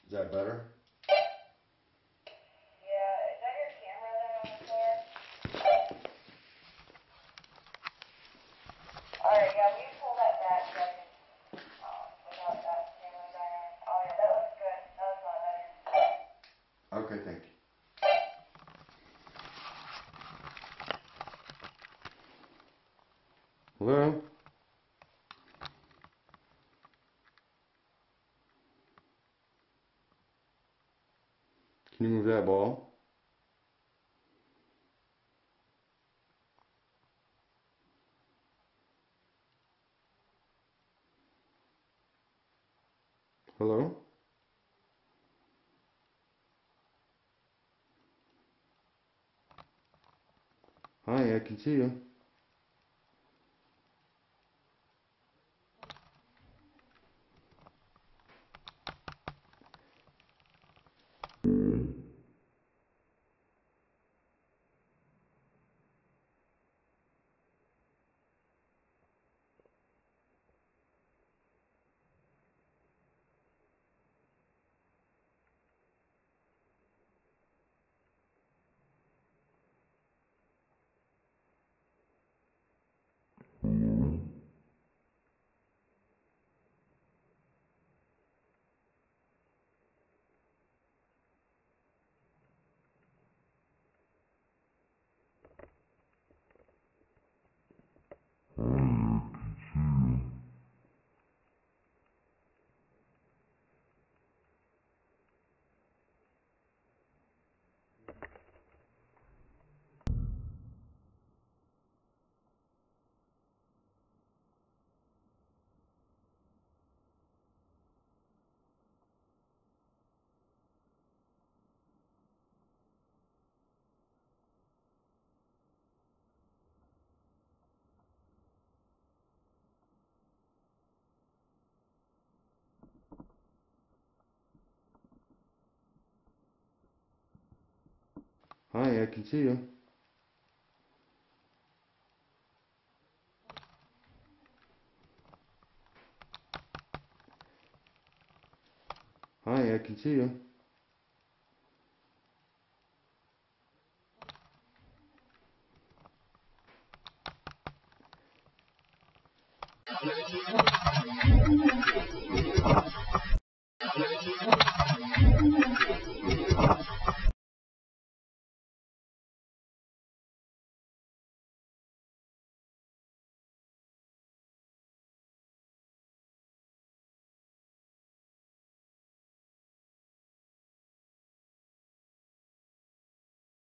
Is that better? Yeah, is that your camera then on the floor? Alright, yeah, will you pull that back so I can, without that camera dial? Oh yeah, that looks good. That looks a lot better. Okay, thank you. Hello? Can you move that ball? Hello? Hi, I can see you. Hi, I can see you. Hi, I can see you.